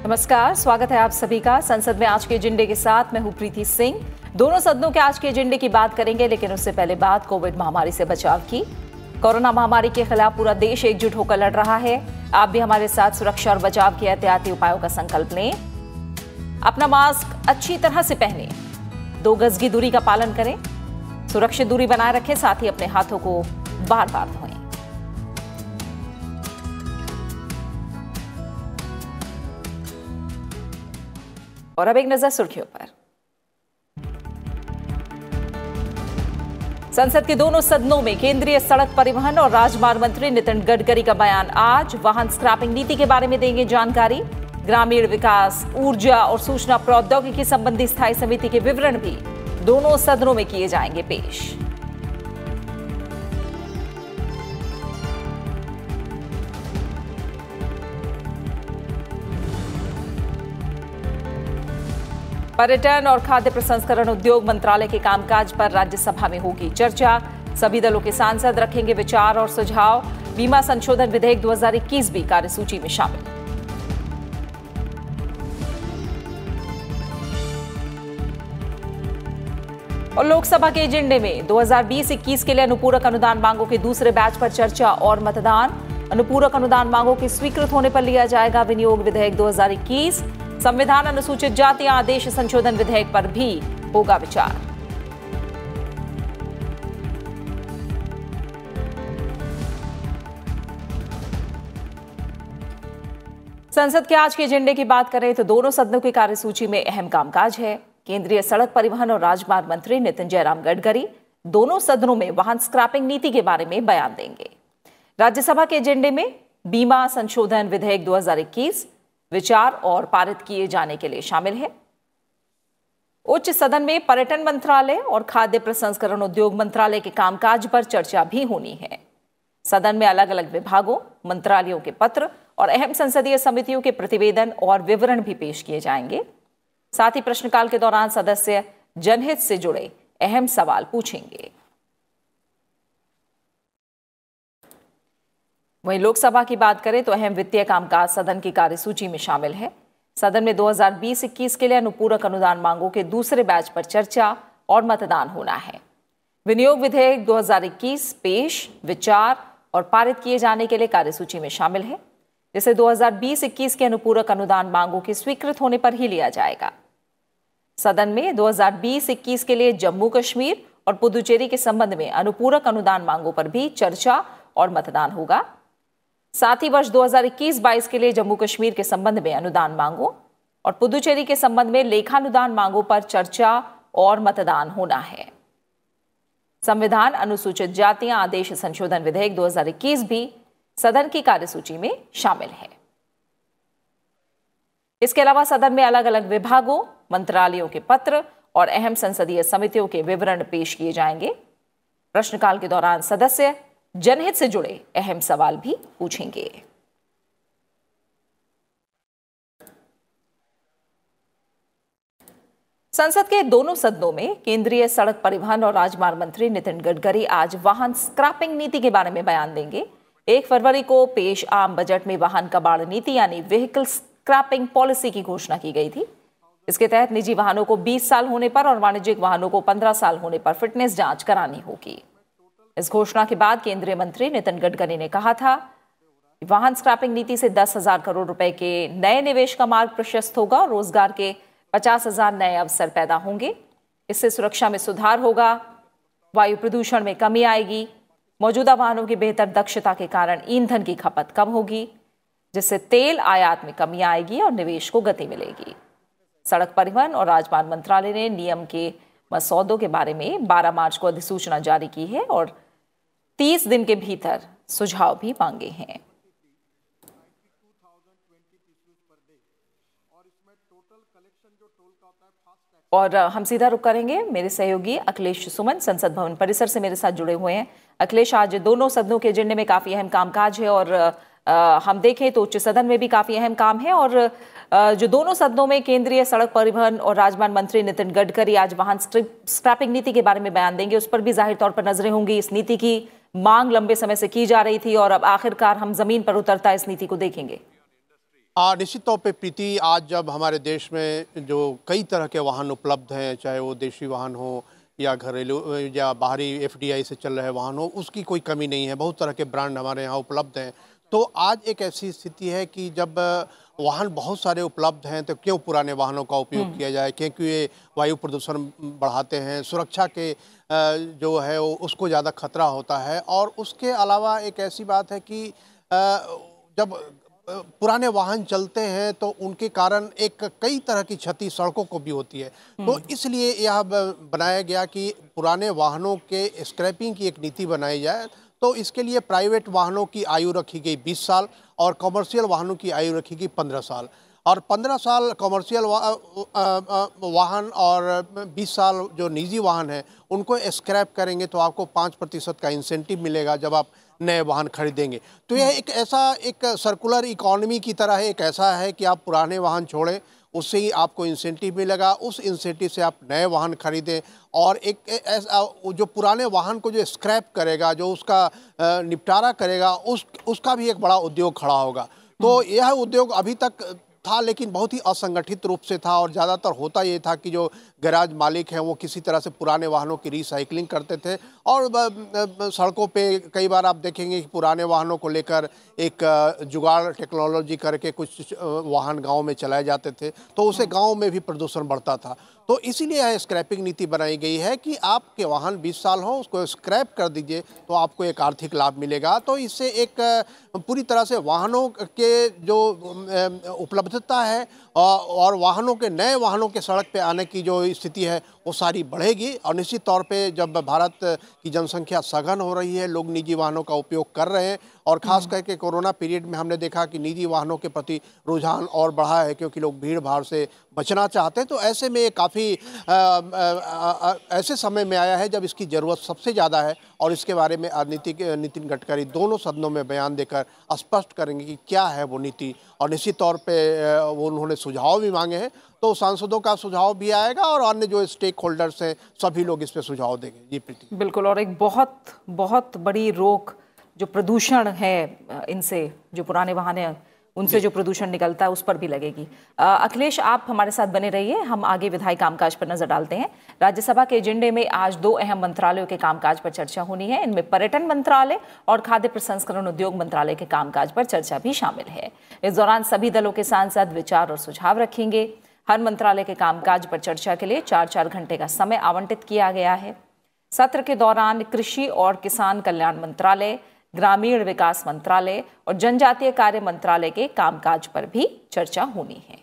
नमस्कार, स्वागत है आप सभी का संसद में आज के एजेंडे के साथ। मैं हूं प्रीति सिंह। दोनों सदनों के आज के एजेंडे की बात करेंगे, लेकिन उससे पहले बात कोविड महामारी से बचाव की। कोरोना महामारी के खिलाफ पूरा देश एकजुट होकर लड़ रहा है। आप भी हमारे साथ सुरक्षा और बचाव के एहतियाती उपायों का संकल्प लें। अपना मास्क अच्छी तरह से पहनें, 2 गज की दूरी का पालन करें, सुरक्षित दूरी बनाए रखें, साथ ही अपने हाथों को बार बार धोएं। और अब एक नजर सुर्खियों पर। संसद के दोनों सदनों में केंद्रीय सड़क परिवहन और राजमार्ग मंत्री नितिन गडकरी का बयान आज। वाहन स्क्रैपिंग नीति के बारे में देंगे जानकारी। ग्रामीण विकास, ऊर्जा और सूचना प्रौद्योगिकी संबंधी स्थायी समिति के विवरण भी दोनों सदनों में किए जाएंगे पेश। पर्यटन और खाद्य प्रसंस्करण उद्योग मंत्रालय के कामकाज पर राज्यसभा में होगी चर्चा। सभी दलों के सांसद रखेंगे विचार और सुझाव। बीमा संशोधन विधेयक 2021 भी कार्यसूची में शामिल। और लोकसभा के एजेंडे में 2020-21 के लिए अनुपूरक अनुदान मांगों के दूसरे बैच पर चर्चा और मतदान। अनुपूरक अनुदान मांगों के स्वीकृत होने पर लिया जाएगा विनियोग विधेयक 2021। संविधान अनुसूचित जाति आदेश संशोधन विधेयक पर भी होगा विचार। संसद के आज के एजेंडे की बात करें तो दोनों सदनों की कार्यसूची में अहम कामकाज है। केंद्रीय सड़क परिवहन और राजमार्ग मंत्री नितिन जयराम गडकरी दोनों सदनों में वाहन स्क्रैपिंग नीति के बारे में बयान देंगे। राज्यसभा के एजेंडे में बीमा संशोधन विधेयक 2021 विचार और पारित किए जाने के लिए शामिल है। उच्च सदन में पर्यटन मंत्रालय और खाद्य प्रसंस्करण उद्योग मंत्रालय के कामकाज पर चर्चा भी होनी है। सदन में अलग अलग विभागों, मंत्रालयों के पत्र और अहम संसदीय समितियों के प्रतिवेदन और विवरण भी पेश किए जाएंगे। साथ ही प्रश्नकाल के दौरान सदस्य जनहित से जुड़े अहम सवाल पूछेंगे। वहीं लोकसभा की बात करें तो अहम वित्तीय कामकाज सदन की कार्यसूची में शामिल है। सदन में 2020-21 के लिए अनुपूरक अनुदान मांगों के दूसरे बैच पर चर्चा और मतदान होना है। विनियोग विधेयक 2021 पेश, विचार और पारित किए जाने के लिए कार्यसूची में शामिल है, जिसे 2020-21 के अनुपूरक अनुदान मांगों के स्वीकृत होने पर ही लिया जाएगा। सदन में 2020-21 के लिए जम्मू कश्मीर और पुदुचेरी के संबंध में अनुपूरक अनुदान मांगों पर भी चर्चा और मतदान होगा। साथ ही वर्ष 2021-22 के लिए जम्मू कश्मीर के संबंध में अनुदान मांगों और पुदुचेरी के संबंध में लेखानुदान मांगों पर चर्चा और मतदान होना है। संविधान अनुसूचित जातियां आदेश संशोधन विधेयक 2021 भी सदन की कार्यसूची में शामिल है। इसके अलावा सदन में अलग अलग विभागों, मंत्रालयों के पत्र और अहम संसदीय समितियों के विवरण पेश किए जाएंगे। प्रश्नकाल के दौरान सदस्य जनहित से जुड़े अहम सवाल भी पूछेंगे। संसद के दोनों सदनों में केंद्रीय सड़क परिवहन और राजमार्ग मंत्री नितिन गडकरी आज वाहन स्क्रैपिंग नीति के बारे में बयान देंगे। 1 फरवरी को पेश आम बजट में वाहन कबाड़ नीति यानी व्हीकल स्क्रैपिंग पॉलिसी की घोषणा की गई थी। इसके तहत निजी वाहनों को 20 साल होने पर और वाणिज्यिक वाहनों को 15 साल होने पर फिटनेस जांच करानी होगी। इस घोषणा के बाद केंद्रीय मंत्री नितिन गडकरी ने कहा था कि वाहन स्क्रैपिंग नीति से 10,000 करोड़ रुपए के नए निवेश का मार्ग प्रशस्त होगा और रोजगार के 50,000 नए अवसर पैदा होंगे। इससे सुरक्षा में सुधार होगा, वायु प्रदूषण में कमी आएगी, मौजूदा वाहनों की बेहतर दक्षता के कारण ईंधन की खपत कम होगी, जिससे तेल आयात में कमी आएगी और निवेश को गति मिलेगी। सड़क परिवहन और राजमार्ग मंत्रालय ने नियम के मसौदों के बारे में 12 मार्च को अधिसूचना जारी की है और 30 दिन के भीतर सुझाव भी मांगे हैं। और हम सीधा रुख करेंगे, मेरे सहयोगी अखिलेश सुमन संसद भवन परिसर से मेरे साथ जुड़े हुए हैं। अखिलेश, आज दोनों सदनों के एजेंडे में काफी अहम कामकाज है और हम देखें तो उच्च सदन में भी काफी अहम काम है और जो दोनों सदनों में केंद्रीय सड़क परिवहन और राजमार्ग मंत्री नितिन गडकरी आज वाहन स्क्रैपिंग नीति के बारे में बयान देंगे, उस पर भी जाहिर तौर पर नजरें होंगी। इस नीति की मांग लंबे समय से की जा रही थी और अब आखिरकार हम जमीन पर उतरता इस नीति को देखेंगे। निश्चित तौर पे प्रीति, आज जब हमारे देश में जो कई तरह के वाहन उपलब्ध हैं, चाहे वो देशी वाहन हो या घरेलू या बाहरी एफडीआई से चल रहे वाहन हो, उसकी कोई कमी नहीं है। बहुत तरह के ब्रांड हमारे यहाँ उपलब्ध हैं। तो आज एक ऐसी स्थिति है कि जब वाहन बहुत सारे उपलब्ध हैं तो क्यों पुराने वाहनों का उपयोग किया जाए, क्योंकि ये वायु प्रदूषण बढ़ाते हैं, सुरक्षा के जो है उसको ज़्यादा खतरा होता है। और उसके अलावा एक ऐसी बात है कि जब पुराने वाहन चलते हैं तो उनके कारण एक कई तरह की क्षति सड़कों को भी होती है। तो इसलिए यह बनाया गया कि पुराने वाहनों के स्क्रैपिंग की एक नीति बनाई जाए। तो इसके लिए प्राइवेट वाहनों की आयु रखी गई 20 साल और कमर्शियल वाहनों की आयु रखी गई 15 साल। और 15 साल कमर्शियल वाहन और 20 साल जो निजी वाहन है उनको स्क्रैप करेंगे तो आपको 5% का इंसेंटिव मिलेगा जब आप नए वाहन खरीदेंगे। तो यह एक ऐसा एक सर्कुलर इकोनॉमी की तरह है, एक ऐसा है कि आप पुराने वाहन छोड़ें, उससे ही आपको इंसेंटिव मिलेगा, उस इंसेंटिव से आप नए वाहन खरीदें। और एक ऐसा जो पुराने वाहन को जो स्क्रैप करेगा, जो उसका निपटारा करेगा, उसका भी एक बड़ा उद्योग खड़ा होगा। तो यह उद्योग अभी तक था लेकिन बहुत ही असंगठित रूप से था और ज़्यादातर होता ये था कि जो गैराज मालिक हैं वो किसी तरह से पुराने वाहनों की रिसाइकलिंग करते थे। और सड़कों पे कई बार आप देखेंगे कि पुराने वाहनों को लेकर एक जुगाड़ टेक्नोलॉजी करके कुछ वाहन गांव में चलाए जाते थे, तो उससे गांव में भी प्रदूषण बढ़ता था। तो इसीलिए यह स्क्रैपिंग नीति बनाई गई है कि आपके वाहन 20 साल हो, उसको स्क्रैप कर दीजिए तो आपको एक आर्थिक लाभ मिलेगा। तो इससे एक पूरी तरह से वाहनों के जो उपलब्धता है और वाहनों के नए वाहनों के सड़क पे आने की जो स्थिति है वो सारी बढ़ेगी। और निश्चित तौर पे जब भारत की जनसंख्या सघन हो रही है, लोग निजी वाहनों का उपयोग कर रहे हैं और खास करके कोरोना पीरियड में हमने देखा कि निजी वाहनों के प्रति रुझान और बढ़ा है क्योंकि लोग भीड़ भाड़ से बचना चाहते हैं। तो ऐसे में काफ़ी ऐसे समय में आया है जब इसकी ज़रूरत सबसे ज़्यादा है। और इसके बारे में आज नितिन गडकरी दोनों सदनों में बयान देकर स्पष्ट करेंगे कि क्या है वो नीति। और निश्चित तौर पे वो उन्होंने सुझाव भी मांगे हैं, तो सांसदों का सुझाव भी आएगा और अन्य जो स्टेक होल्डर्स हैं सभी लोग इस पे सुझाव देंगे। जी प्रीति। बिल्कुल। और एक बहुत बहुत बड़ी रोक जो प्रदूषण है, इनसे जो पुराने वाहन हैं उनसे जो प्रदूषण निकलता है उस पर भी लगेगी। अखिलेश, आप हमारे साथ बने रहिए, हम आगे विधायी कामकाज पर नजर डालते हैं। राज्यसभा के एजेंडे में आज 2 अहम मंत्रालयों के कामकाज पर चर्चा होनी है। इनमें पर्यटन मंत्रालय और खाद्य प्रसंस्करण उद्योग मंत्रालय के कामकाज पर चर्चा भी शामिल है। इस दौरान सभी दलों के सांसद विचार और सुझाव रखेंगे। हर मंत्रालय के कामकाज पर चर्चा के लिए 4-4 घंटे का समय आवंटित किया गया है। सत्र के दौरान कृषि और किसान कल्याण मंत्रालय, ग्रामीण विकास मंत्रालय और जनजातीय कार्य मंत्रालय के कामकाज पर भी चर्चा होनी है।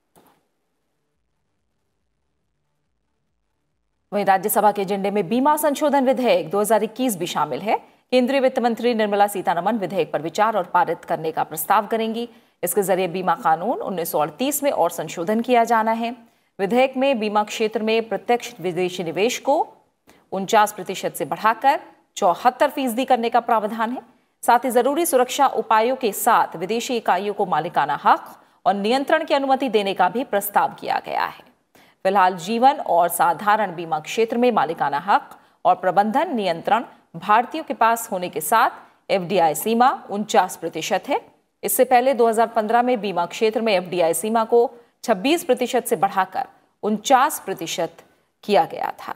वहीं राज्यसभा के एजेंडे में बीमा संशोधन विधेयक 2021 भी शामिल है। केंद्रीय वित्त मंत्री निर्मला सीतारमण विधेयक पर विचार और पारित करने का प्रस्ताव करेंगी। इसके जरिए बीमा कानून 1938 में और संशोधन किया जाना है। विधेयक में बीमा क्षेत्र में प्रत्यक्ष विदेशी निवेश को 49% से बढ़ाकर 74% करने का प्रावधान है। साथ ही जरूरी सुरक्षा उपायों के साथ विदेशी इकाइयों को मालिकाना हक और नियंत्रण की अनुमति देने का भी प्रस्ताव किया गया है। फिलहाल जीवन और साधारण बीमा क्षेत्र में मालिकाना हक और प्रबंधन नियंत्रण भारतीयों के पास होने के साथ एफडीआई सीमा 49% है। इससे पहले 2015 में बीमा क्षेत्र में एफडीआई सीमा को 26% से बढ़ाकर 49% किया गया था।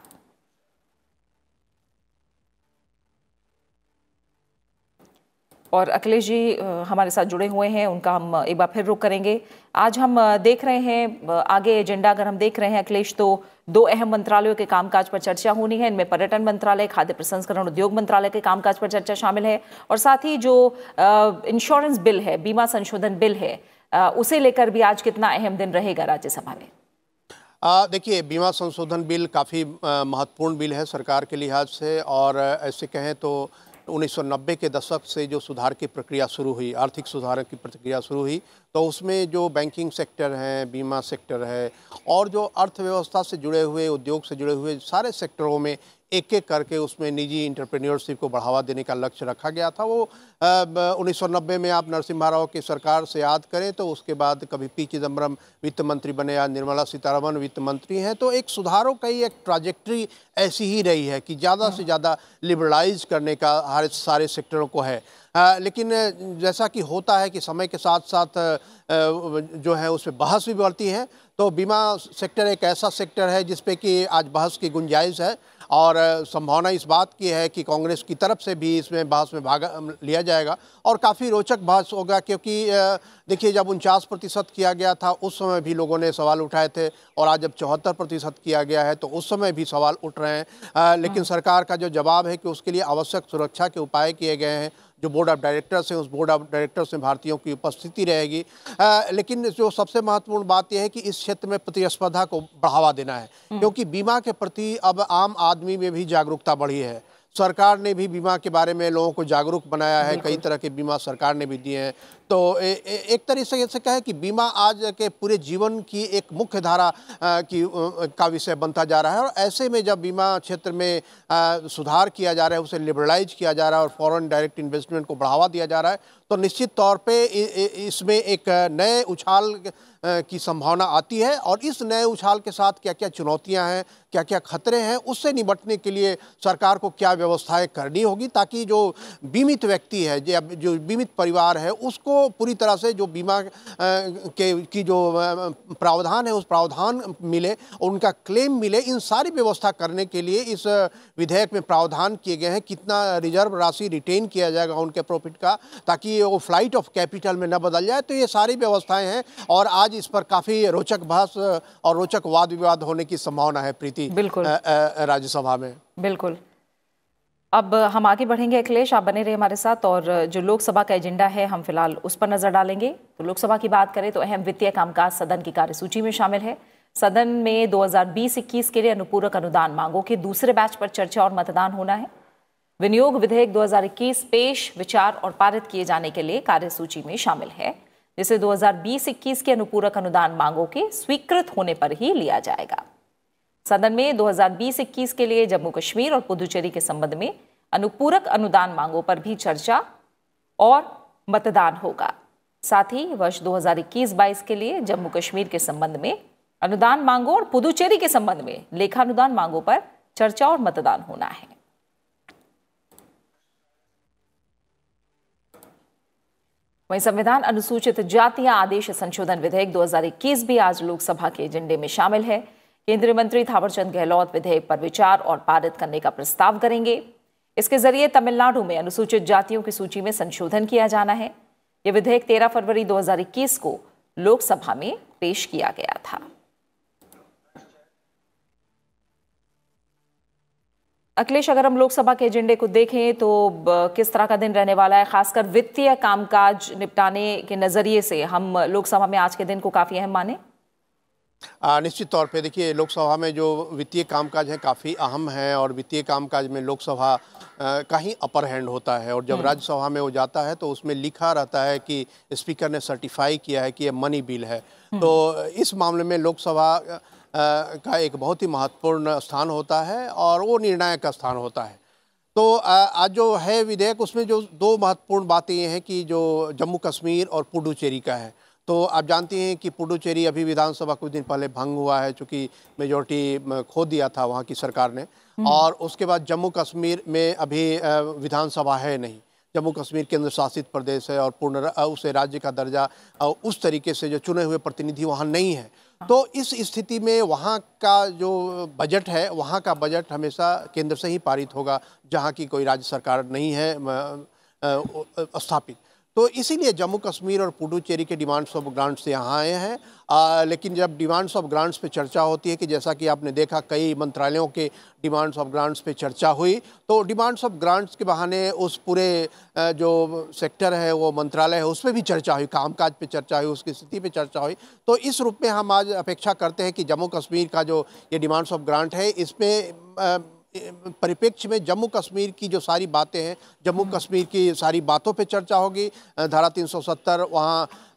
और अखिलेश जी हमारे साथ जुड़े हुए हैं, उनका हम एक बार फिर रुख करेंगे। आज हम देख रहे हैं आगे एजेंडा अगर हम देख रहे हैं अखिलेश, तो 2 अहम मंत्रालयों के कामकाज पर चर्चा होनी है। इनमें पर्यटन मंत्रालय, खाद्य प्रसंस्करण उद्योग मंत्रालय के कामकाज पर चर्चा शामिल है और साथ ही जो इंश्योरेंस बिल है, बीमा संशोधन बिल है, उसे लेकर भी आज कितना अहम दिन रहेगा राज्यसभा में? देखिए, बीमा संशोधन बिल काफ़ी महत्वपूर्ण बिल है सरकार के लिहाज से। और ऐसे कहें तो 1990 के दशक से जो सुधार की प्रक्रिया शुरू हुई, आर्थिक सुधार की प्रक्रिया शुरू हुई, तो उसमें जो बैंकिंग सेक्टर है, बीमा सेक्टर है और जो अर्थव्यवस्था से जुड़े हुए, उद्योग से जुड़े हुए सारे सेक्टरों में एक एक करके उसमें निजी इंटरप्रेन्योरशिप को बढ़ावा देने का लक्ष्य रखा गया था। वो 1990 में आप नरसिम्हा राव की सरकार से याद करें तो उसके बाद कभी पी चिदम्बरम वित्त मंत्री बने, आज निर्मला सीतारमण वित्त मंत्री हैं। तो एक सुधारों का ही एक ट्राजेक्ट्री ऐसी ही रही है कि ज़्यादा से ज़्यादा लिबरलाइज करने का हर सारे सेक्टरों को है। लेकिन जैसा कि होता है कि समय के साथ साथ जो है उस पर बहस भी बढ़ती है। तो बीमा सेक्टर एक ऐसा सेक्टर है जिस पे कि आज बहस की गुंजाइश है और संभावना इस बात की है कि कांग्रेस की तरफ से भी इसमें बहस में भाग लिया जाएगा और काफ़ी रोचक बहस होगा। क्योंकि देखिए, जब 49% किया गया था उस समय भी लोगों ने सवाल उठाए थे और आज जब 74% किया गया है तो उस समय भी सवाल उठ रहे हैं। लेकिन सरकार का जो जवाब है कि उसके लिए आवश्यक सुरक्षा के उपाय किए गए हैं। जो बोर्ड ऑफ डायरेक्टर्स हैं उस बोर्ड ऑफ डायरेक्टर्स में भारतीयों की उपस्थिति रहेगी। लेकिन जो सबसे महत्वपूर्ण बात यह है कि इस क्षेत्र में प्रतिस्पर्धा को बढ़ावा देना है, क्योंकि बीमा के प्रति अब आम आदमी में भी जागरूकता बढ़ी है। सरकार ने भी बीमा के बारे में लोगों को जागरूक बनाया है, कई तरह के बीमा सरकार ने भी दिए हैं। तो एक तरीके से कहें कि बीमा आज के पूरे जीवन की एक मुख्य धारा का विषय बनता जा रहा है। और ऐसे में जब बीमा क्षेत्र में सुधार किया जा रहा है, उसे लिबरलाइज किया जा रहा है और फॉरेन डायरेक्ट इन्वेस्टमेंट को बढ़ावा दिया जा रहा है, तो निश्चित तौर पे इसमें एक नए उछाल की संभावना आती है। और इस नए उछाल के साथ क्या क्या चुनौतियां हैं, क्या क्या खतरे हैं, उससे निपटने के लिए सरकार को क्या व्यवस्थाएं करनी होगी ताकि जो बीमित व्यक्ति है, जो बीमित परिवार है, उसको पूरी तरह से जो बीमा की जो प्रावधान है उस प्रावधान मिले, उनका क्लेम मिले। इन सारी व्यवस्था करने के लिए इस विधेयक में प्रावधान किए गए हैं। कितना रिजर्व राशि रिटेन किया जाएगा उनके प्रॉफिट का, ताकि वो फ्लाइट ऑफ कैपिटल में न बदल जाए। तो ये सारी व्यवस्थाएं हैं और आज इस पर काफ़ी रोचक बहस और रोचक वाद विवाद होने की संभावना है प्रीति, बिल्कुल राज्यसभा में। बिल्कुल। अब हम आगे बढ़ेंगे अखिलेश, आप बने रहे हमारे साथ। और जो लोकसभा का एजेंडा है हम फिलहाल उस पर नजर डालेंगे। तो लोकसभा की बात करें तो अहम वित्तीय कामकाज सदन की कार्यसूची में शामिल है। सदन में 2020-21 के लिए अनुपूरक अनुदान मांगों के दूसरे बैच पर चर्चा और मतदान होना है। विनियोग विधेयक 2021 पेश, विचार और पारित किए जाने के लिए कार्यसूची में शामिल है, जिसे 2020-21 के अनुपूरक अनुदान मांगों के स्वीकृत होने पर ही लिया जाएगा। सदन में 2020-21 के लिए जम्मू कश्मीर और पुदुचेरी के संबंध में अनुपूरक अनुदान मांगों पर भी चर्चा और मतदान होगा। साथ ही वर्ष 2021-22 के लिए जम्मू कश्मीर के संबंध में अनुदान मांगों और पुदुचेरी के संबंध में लेखानुदान मांगों पर चर्चा और मतदान होना है। वहीं संविधान अनुसूचित जातियां आदेश संशोधन विधेयक 2021 भी आज लोकसभा के एजेंडे में शामिल है। केंद्रीय मंत्री थावरचंद गहलोत विधेयक पर विचार और पारित करने का प्रस्ताव करेंगे। इसके जरिए तमिलनाडु में अनुसूचित जातियों की सूची में संशोधन किया जाना है। यह विधेयक 13 फरवरी 2021 को लोकसभा में पेश किया गया था। अखिलेश, अगर हम लोकसभा के एजेंडे को देखें तो किस तरह का दिन रहने वाला है, खासकर वित्तीय कामकाज निपटाने के नजरिए से हम लोकसभा में आज के दिन को काफी अहम माने? निश्चित तौर पे देखिए, लोकसभा में जो वित्तीय कामकाज है काफ़ी अहम है और वित्तीय कामकाज में लोकसभा का ही अपर हैंड होता है। और जब राज्यसभा में वो जाता है तो उसमें लिखा रहता है कि स्पीकर ने सर्टिफाई किया है कि ये मनी बिल है। तो इस मामले में लोकसभा का एक बहुत ही महत्वपूर्ण स्थान होता है और वो निर्णायक का स्थान होता है। तो आज जो है विधेयक, उसमें जो दो महत्वपूर्ण बातें ये हैं कि जो जम्मू कश्मीर और पुडुचेरी का है। तो आप जानती हैं कि पुडुचेरी अभी विधानसभा कुछ दिन पहले भंग हुआ है, चूँकि मेजोरिटी खो दिया था वहाँ की सरकार ने। और उसके बाद जम्मू कश्मीर में अभी विधानसभा है नहीं। जम्मू कश्मीर केंद्र शासित प्रदेश है और पूर्ण उसे राज्य का दर्जा उस तरीके से जो चुने हुए प्रतिनिधि वहाँ नहीं है। तो इस स्थिति में वहाँ का जो बजट है, वहाँ का बजट हमेशा केंद्र से ही पारित होगा, जहाँ की कोई राज्य सरकार नहीं है स्थापित। तो इसीलिए जम्मू कश्मीर और पुडुचेरी के डिमांड्स ऑफ ग्रांट्स यहाँ आए हैं। लेकिन जब डिमांड्स ऑफ ग्रांट्स पे चर्चा होती है कि जैसा कि आपने देखा कई मंत्रालयों के डिमांड्स ऑफ ग्रांट्स पे चर्चा हुई, तो डिमांड्स ऑफ ग्रांट्स के बहाने उस पूरे जो सेक्टर है, वो मंत्रालय है, उस पर भी चर्चा हुई, कामकाज पे चर्चा हुई, उसकी स्थिति पे चर्चा हुई। तो इस रूप में हम आज अपेक्षा करते हैं कि जम्मू कश्मीर का जो ये डिमांड्स ऑफ ग्रांट है, इसमें परिप्रेक्ष्य में जम्मू कश्मीर की जो सारी बातें हैं, जम्मू कश्मीर की सारी बातों पे चर्चा होगी। धारा 370 वहाँ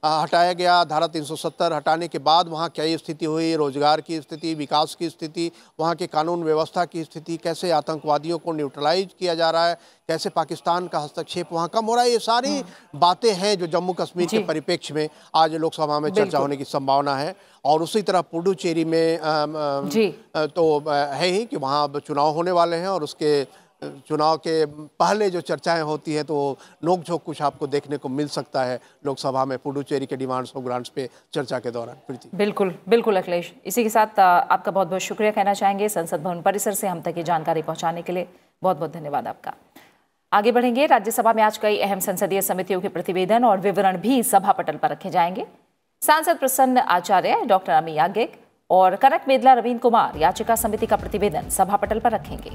हटाया गया, धारा 370 हटाने के बाद वहाँ क्या स्थिति हुई, रोजगार की स्थिति, विकास की स्थिति, वहाँ के कानून व्यवस्था की स्थिति, कैसे आतंकवादियों को न्यूट्रलाइज किया जा रहा है, कैसे पाकिस्तान का हस्तक्षेप वहाँ कम हो रहा है, ये सारी बातें हैं जो जम्मू कश्मीर के परिप्रेक्ष्य में आज लोकसभा में चर्चा होने की संभावना है। और उसी तरह पुडुचेरी में तो है ही कि वहाँ चुनाव होने वाले हैं और उसके चुनाव के पहले जो चर्चाएं होती हैं तो नोक-झोंक कुछ आपको देखने को मिल सकता है लोकसभा में पुडुचेरी के डिमांड्स और ग्रांट्स पे चर्चा के दौरान। प्रीति, बिल्कुल बिल्कुल अखिलेश, इसी के साथ आपका बहुत बहुत शुक्रिया कहना चाहेंगे संसद भवन परिसर से हम तक ये जानकारी पहुंचाने के लिए। बहुत बहुत धन्यवाद आपका। आगे बढ़ेंगे। राज्यसभा में आज कई अहम संसदीय समितियों के प्रतिवेदन और विवरण भी सभा पटल पर रखे जाएंगे। सांसद प्रसन्न आचार्य, डॉक्टर अमी याज्ञिक और कनक मेदला रवींद्र कुमार याचिका समिति का प्रतिवेदन सभा पटल पर रखेंगे।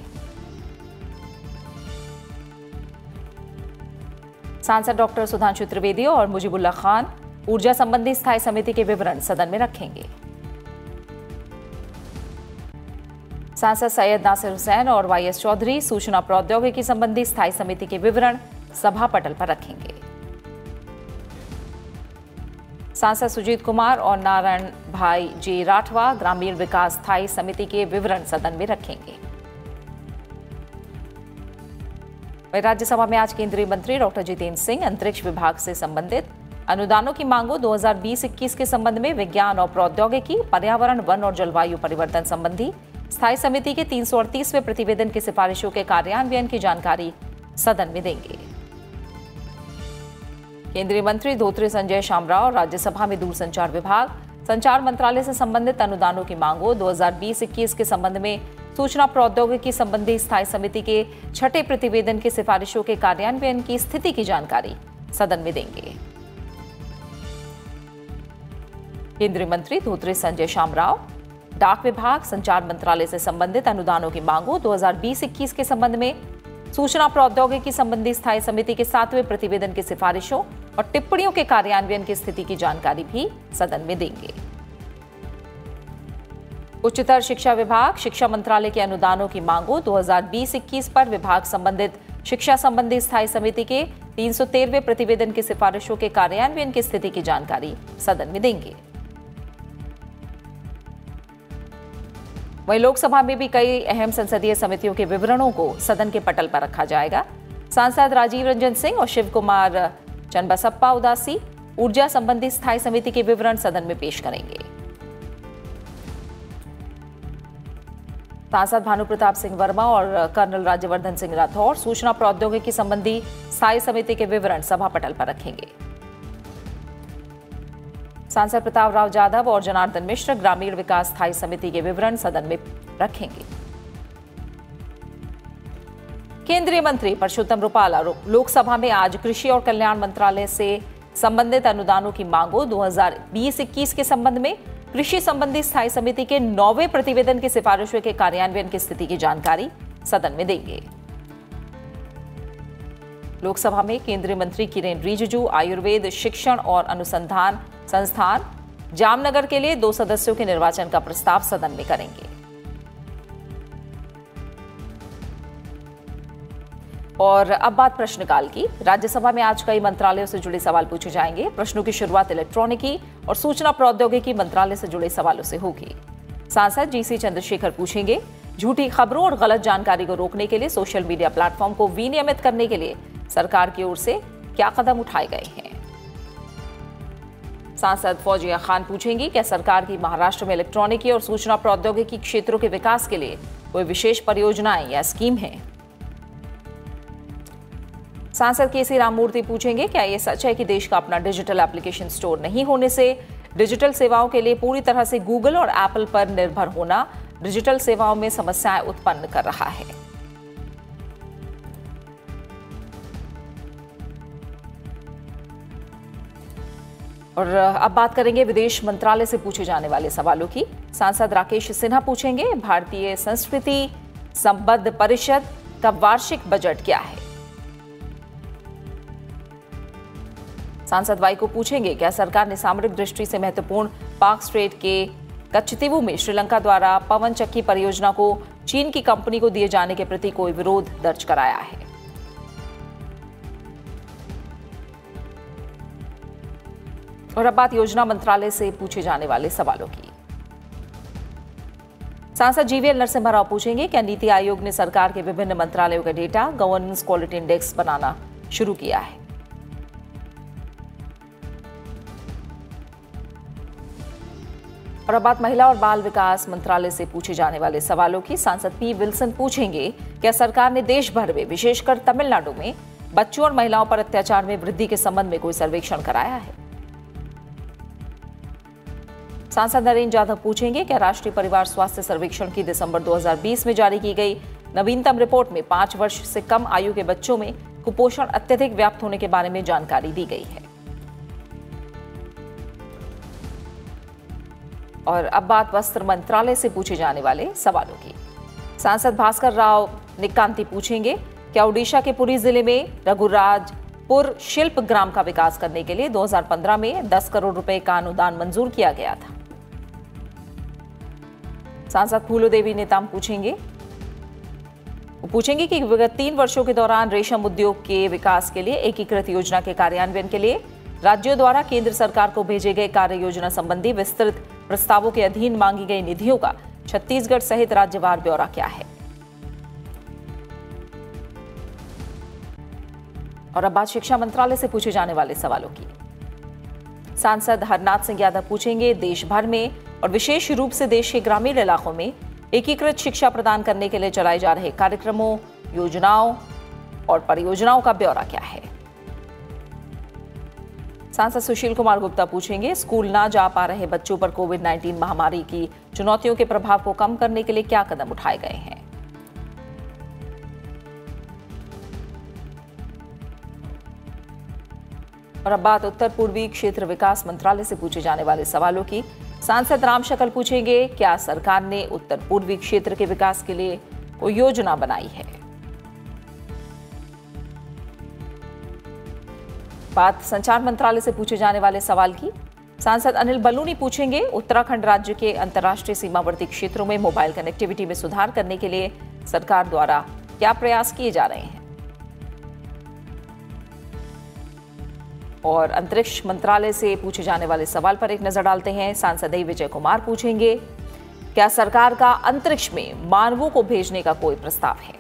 सांसद डॉक्टर सुधांशु त्रिवेदी और मुजीबुल्लाह खान ऊर्जा संबंधी स्थायी समिति के विवरण सदन में रखेंगे। सांसद सैयद नासिर हुसैन और वाईएस चौधरी सूचना प्रौद्योगिकी संबंधी स्थायी समिति के विवरण सभा पटल पर रखेंगे। सांसद सुजीत कुमार और नारायण भाई जे राठवा ग्रामीण विकास स्थायी समिति के विवरण सदन में रखेंगे। वहीं राज्यसभा में आज केंद्रीय मंत्री डॉक्टर जितेंद्र सिंह अंतरिक्ष विभाग से संबंधित अनुदानों की मांगों 2020-21 के संबंध में विज्ञान और प्रौद्योगिकी, पर्यावरण, वन और जलवायु परिवर्तन संबंधी स्थायी समिति के 338वें प्रतिवेदन की सिफारिशों के कार्यान्वयन की जानकारी सदन में देंगे। केंद्रीय मंत्री धोत्रे संजय शामराव राज्यसभा में दूरसंचार विभाग, संचार मंत्रालय से संबंधित अनुदानों की मांगों 2020-21 के संबंध में सूचना प्रौद्योगिकी संबंधी स्थायी समिति के 6ठे प्रतिवेदन की सिफारिशों के कार्यान्वयन की स्थिति की जानकारी सदन में देंगे। केंद्रीय मंत्री धोत्रे संजय शामराव डाक विभाग, संचार मंत्रालय से संबंधित अनुदानों की मांगों 2020-21 के संबंध में सूचना प्रौद्योगिकी संबंधी स्थायी समिति के 7वें प्रतिवेदन की सिफारिशों और टिप्पणियों के कार्यान्वयन की स्थिति की जानकारी भी सदन में देंगे। उच्चतर शिक्षा विभाग, शिक्षा मंत्रालय के अनुदानों की मांगों 2020-21 पर विभाग संबंधित शिक्षा संबंधी स्थायी समिति के 313वें प्रतिवेदन की सिफारिशों के कार्यान्वयन की स्थिति की जानकारी सदन में देंगे। वहीं लोकसभा में भी कई अहम संसदीय समितियों के विवरणों को सदन के पटल पर रखा जाएगा। सांसद राजीव रंजन सिंह और शिव कुमार चन्नबसप्पा उदासी ऊर्जा संबंधी स्थायी समिति के विवरण सदन में पेश करेंगे। सांसद भानु प्रताप सिंह वर्मा और कर्नल राज्यवर्धन सिंह राठौर सूचना प्रौद्योगिकी संबंधी स्थायी समिति के विवरण सभा पटल पर रखेंगे। सांसद प्रताप राव जाधव और जनार्दन मिश्र ग्रामीण विकास स्थायी समिति के विवरण सदन में रखेंगे। केंद्रीय मंत्री परषोत्तम रुपाला लोकसभा में आज कृषि और कल्याण मंत्रालय से संबंधित अनुदानों की मांगों 2020-21 के संबंध में कृषि संबंधी स्थायी समिति के 9वें प्रतिवेदन की सिफारिशों के कार्यान्वयन की स्थिति की जानकारी सदन में देंगे। लोकसभा में केंद्रीय मंत्री किरेन रिजिजू आयुर्वेद शिक्षण और अनुसंधान संस्थान जामनगर के लिए 2 सदस्यों के निर्वाचन का प्रस्ताव सदन में करेंगे। और अब बात प्रश्नकाल की। राज्यसभा में आज कई मंत्रालयों से जुड़े सवाल पूछे जाएंगे। प्रश्नों की शुरुआत इलेक्ट्रॉनिकी और सूचना प्रौद्योगिकी मंत्रालय से जुड़े सवालों से होगी। सांसद जीसी चंद्रशेखर पूछेंगे, झूठी खबरों और गलत जानकारी को रोकने के लिए सोशल मीडिया प्लेटफॉर्म को विनियमित करने के लिए सरकार की ओर से क्या कदम उठाए गए हैं। सांसद फौजिया खान पूछेंगी, क्या सरकार की महाराष्ट्र में इलेक्ट्रॉनिकी और सूचना प्रौद्योगिकी क्षेत्रों के विकास के लिए कोई विशेष परियोजनाएं या स्कीम है। सांसद केसी राममूर्ति पूछेंगे, क्या यह सच है कि देश का अपना डिजिटल एप्लीकेशन स्टोर नहीं होने से डिजिटल सेवाओं के लिए पूरी तरह से गूगल और एप्पल पर निर्भर होना डिजिटल सेवाओं में समस्याएं उत्पन्न कर रहा है। और अब बात करेंगे विदेश मंत्रालय से पूछे जाने वाले सवालों की। सांसद राकेश सिन्हा पूछेंगे, भारतीय संस्कृति संबद्ध परिषद का वार्षिक बजट क्या है। सांसद वाई को पूछेंगे, क्या सरकार ने सामरिक दृष्टि से महत्वपूर्ण पाक स्ट्रेट के कच्चतीवू में श्रीलंका द्वारा पवन चक्की परियोजना को चीन की कंपनी को दिए जाने के प्रति कोई विरोध दर्ज कराया है। और अब बात योजना मंत्रालय से पूछे जाने वाले सवालों की। सांसद जीवीएल नरसिम्हा राव पूछेंगे, क्या नीति आयोग ने सरकार के विभिन्न मंत्रालयों का डेटा गवर्नेंस क्वालिटी इंडेक्स बनाना शुरू किया है? और अब बात महिला और बाल विकास मंत्रालय से पूछे जाने वाले सवालों की। सांसद पी विल्सन पूछेंगे, क्या सरकार ने देश भर में विशेषकर तमिलनाडु में बच्चों और महिलाओं पर अत्याचार में वृद्धि के संबंध में कोई सर्वेक्षण कराया है? सांसद नरेंद्र यादव पूछेंगे, क्या राष्ट्रीय परिवार स्वास्थ्य सर्वेक्षण की दिसंबर 2020 में जारी की गई नवीनतम रिपोर्ट में 5 वर्ष से कम आयु के बच्चों में कुपोषण अत्यधिक व्याप्त होने के बारे में जानकारी दी गई है? और अब बात वस्त्र मंत्रालय से पूछे जाने वाले सवालों की। सांसद भास्कर राव निकांती पूछेंगे, क्या ओडिशा के पुरी जिले में रघुराजपुर शिल्प ग्राम का विकास करने के लिए 2015 में 10 करोड़ रुपए का अनुदान मंजूर किया गया था? सांसद फूलो देवी नेताम पूछेंगे कि विगत 3 वर्षों के दौरान रेशम उद्योग के विकास के लिए एकीकृत योजना के कार्यान्वयन के लिए राज्यों द्वारा केंद्र सरकार को भेजे गए कार्य योजना संबंधी विस्तृत प्रस्तावों के अधीन मांगी गई निधियों का छत्तीसगढ़ सहित राज्यवार ब्यौरा क्या है? और अब बात शिक्षा मंत्रालय से पूछे जाने वाले सवालों की। सांसद हरनाथ सिंह यादव पूछेंगे, देश भर में और विशेष रूप से देश के ग्रामीण इलाकों में एकीकृत शिक्षा प्रदान करने के लिए चलाए जा रहे कार्यक्रमों, योजनाओं और परियोजनाओं का ब्यौरा क्या है? सांसद सुशील कुमार गुप्ता पूछेंगे, स्कूल ना जा पा रहे बच्चों पर कोविड-19 महामारी की चुनौतियों के प्रभाव को कम करने के लिए क्या कदम उठाए गए हैं? और अब बात उत्तर पूर्वी क्षेत्र विकास मंत्रालय से पूछे जाने वाले सवालों की। सांसद राम शकल पूछेंगे, क्या सरकार ने उत्तर पूर्वी क्षेत्र के विकास के लिए कोई योजना बनाई है? बात संचार मंत्रालय से पूछे जाने वाले सवाल की। सांसद अनिल बलूनी पूछेंगे, उत्तराखंड राज्य के अंतर्राष्ट्रीय सीमावर्ती क्षेत्रों में मोबाइल कनेक्टिविटी में सुधार करने के लिए सरकार द्वारा क्या प्रयास किए जा रहे हैं? और अंतरिक्ष मंत्रालय से पूछे जाने वाले सवाल पर एक नजर डालते हैं। सांसद विजय कुमार पूछेंगे, क्या सरकार का अंतरिक्ष में मानवों को भेजने का कोई प्रस्ताव है?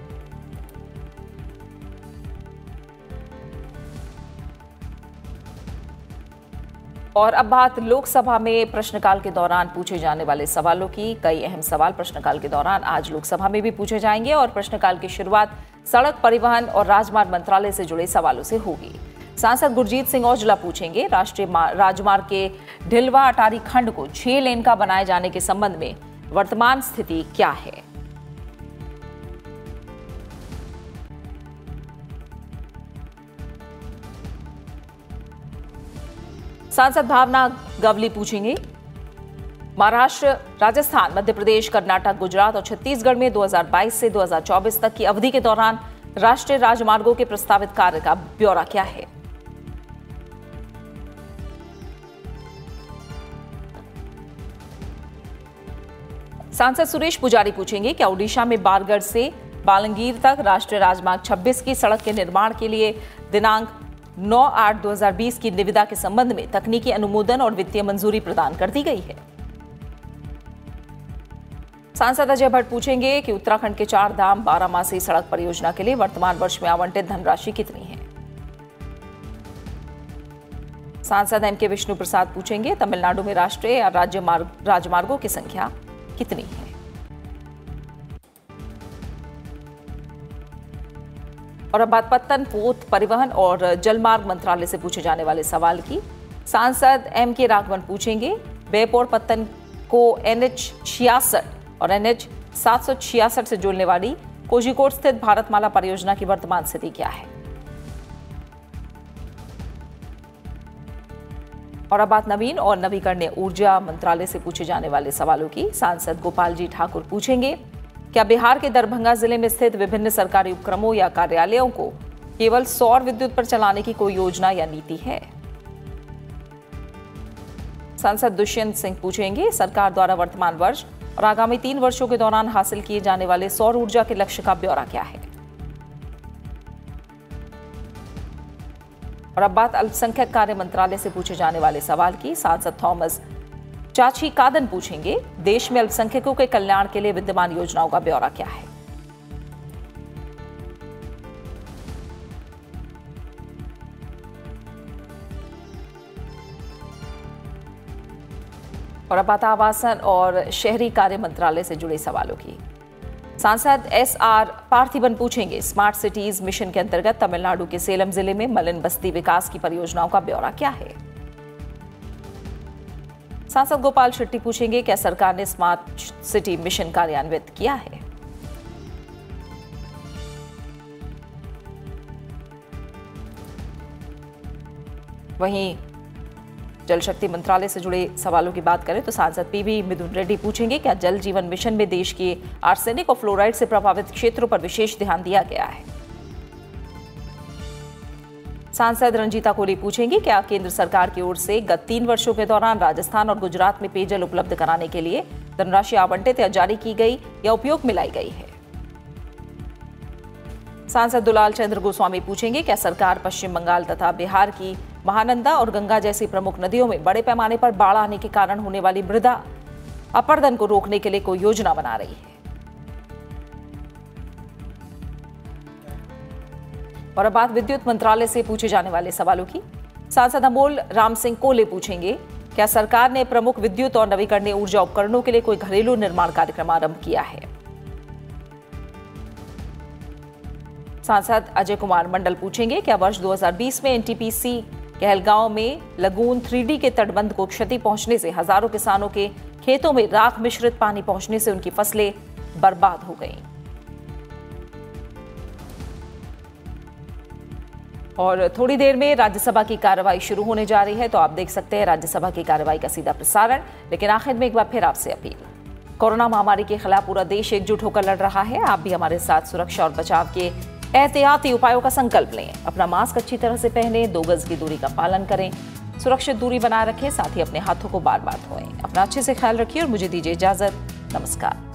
और अब बात लोकसभा में प्रश्नकाल के दौरान पूछे जाने वाले सवालों की। कई अहम सवाल प्रश्नकाल के दौरान आज लोकसभा में भी पूछे जाएंगे और प्रश्नकाल की शुरुआत सड़क परिवहन और राजमार्ग मंत्रालय से जुड़े सवालों से होगी। सांसद गुरजीत सिंह औजला पूछेंगे, राष्ट्रीय राजमार्ग के ढिलवा अटारी खंड को 6 लेन का बनाए जाने के संबंध में वर्तमान स्थिति क्या है? सांसद भावना गवली पूछेंगे, महाराष्ट्र, राजस्थान, मध्य प्रदेश, कर्नाटक, गुजरात और छत्तीसगढ़ में 2022 से 2024 तक की अवधि के दौरान राष्ट्रीय राजमार्गों के प्रस्तावित कार्य का ब्यौरा क्या है? सांसद सुरेश पुजारी पूछेंगे, क्या ओडिशा में बारगढ़ से बालंगीर तक राष्ट्रीय राजमार्ग 26 की सड़क के निर्माण के लिए दिनांक 9/8/2020 की निविदा के संबंध में तकनीकी अनुमोदन और वित्तीय मंजूरी प्रदान कर दी गई है? सांसद अजय भट्ट पूछेंगे कि उत्तराखंड के 4 धाम 12 मासी सड़क परियोजना के लिए वर्तमान वर्ष में आवंटित धनराशि कितनी है? सांसद एम के विष्णु प्रसाद पूछेंगे, तमिलनाडु में राष्ट्रीय या राज्य राजमार्गों की संख्या कितनी है? और अब बात पत्तन, पोत, परिवहन और जलमार्ग मंत्रालय से पूछे जाने वाले सवाल की। सांसद एम के राघवन पूछेंगे, बेपोर पत्तन को NH 66 और NH 766 से जोड़ने वाली कोझिकोड स्थित भारतमाला परियोजना की वर्तमान स्थिति क्या है? और अब बात नवीन और नवीकरणीय ऊर्जा मंत्रालय से पूछे जाने वाले सवालों की। सांसद गोपाल जी ठाकुर पूछेंगे, क्या बिहार के दरभंगा जिले में स्थित विभिन्न सरकारी उपक्रमों या कार्यालयों को केवल सौर विद्युत पर चलाने की कोई योजना या नीति है? सांसद दुष्यंत सिंह पूछेंगे, सरकार द्वारा वर्तमान वर्ष और आगामी 3 वर्षों के दौरान हासिल किए जाने वाले सौर ऊर्जा के लक्ष्य का ब्यौरा क्या है? और अब बात अल्पसंख्यक कार्य मंत्रालय से पूछे जाने वाले सवाल की। सांसद थॉमस चाची कादन पूछेंगे, देश में अल्पसंख्यकों के कल्याण के लिए विद्यमान योजनाओं का ब्यौरा क्या है। और अब बात आवासन और शहरी कार्य मंत्रालय से जुड़े सवालों की। सांसद SR पार्थिबन पूछेंगे, स्मार्ट सिटीज मिशन के अंतर्गत तमिलनाडु के सेलम जिले में मलिन बस्ती विकास की परियोजनाओं का ब्यौरा क्या है। सांसद गोपाल शेट्टी पूछेंगे, क्या सरकार ने स्मार्ट सिटी मिशन कार्यान्वित किया है। वहीं जल शक्ति मंत्रालय से जुड़े सवालों की बात करें तो सांसद PV मिथुन रेड्डी पूछेंगे, क्या जल जीवन मिशन में देश के आर्सेनिक और फ्लोराइड से प्रभावित क्षेत्रों पर विशेष ध्यान दिया गया है। सांसद रंजीता कोली पूछेंगी, क्या केंद्र सरकार की ओर से गत 3 वर्षों के दौरान राजस्थान और गुजरात में पेयजल उपलब्ध कराने के लिए धनराशि आवंटित या जारी की गई या उपयोग में लाई गई है। सांसद दुलाल चंद्र गोस्वामी पूछेंगे, क्या सरकार पश्चिम बंगाल तथा बिहार की महानंदा और गंगा जैसी प्रमुख नदियों में बड़े पैमाने पर बाढ़ आने के कारण होने वाली मृदा अपरदन को रोकने के लिए कोई योजना बना रही है। और अब बात विद्युत मंत्रालय से पूछे जाने वाले सवालों की। सांसद अमोल राम सिंह कोले पूछेंगे, क्या सरकार ने प्रमुख विद्युत और नवीकरणीय ऊर्जा उपकरणों के लिए कोई घरेलू निर्माण कार्यक्रम आरंभ किया है। सांसद अजय कुमार मंडल पूछेंगे, क्या वर्ष 2020 में NTPC कहलगांव में लगून 3D के तटबंध को क्षति पहुंचने से हजारों किसानों के खेतों में राख मिश्रित पानी पहुंचने से उनकी फसलें बर्बाद हो गईं। और थोड़ी देर में राज्यसभा की कार्रवाई शुरू होने जा रही है, तो आप देख सकते हैं राज्यसभा की कार्रवाई का सीधा प्रसारण। लेकिन आखिर में एक बार फिर आपसे अपील, कोरोना महामारी के खिलाफ पूरा देश एकजुट होकर लड़ रहा है। आप भी हमारे साथ सुरक्षा और बचाव के एहतियाती उपायों का संकल्प लें। अपना मास्क अच्छी तरह से पहने, 2 गज की दूरी का पालन करें, सुरक्षित दूरी बनाए रखें, साथ ही अपने हाथों को बार बार धोएं। अपना अच्छे से ख्याल रखिए और मुझे दीजिए इजाजत। नमस्कार।